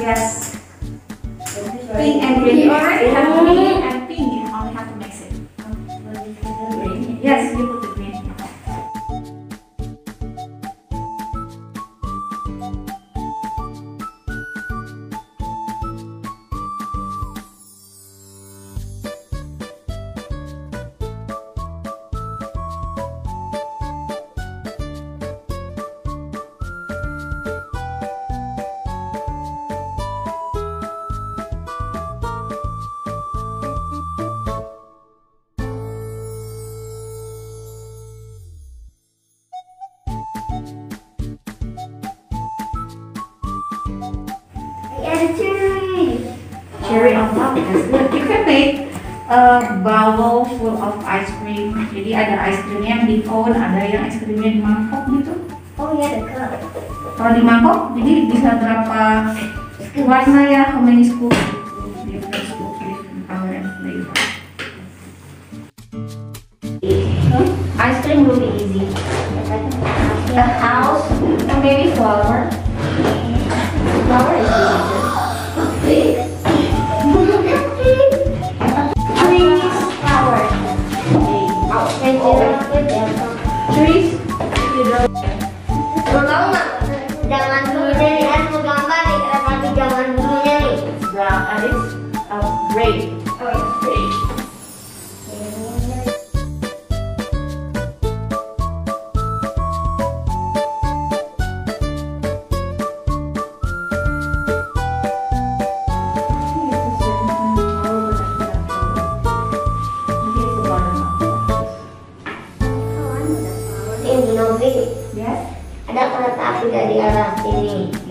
Yes. Pink and green. You already have green and pink. You only have to mix it. Yes, you put the green. Cherry on top, that's good. You can make a bowl full of ice cream. Jadi ada ice creamnya yang di cone, ada yang ice creamnya di mangkok gitu. Oh iya dekat. Kalau di mangkok, jadi bisa berapa warna ya? How many scoops? Different scoops, different color and flavor. Ice cream will be easy. A house and maybe flower. Flower is easy. Trees. Lo tau nggak? Jangan dulunya nih, kan mau gambar nih, tapi jangan dulunya nih. Brown and it's gray. Oh, it's gray. Yes. Ada kereta api dari arah sini.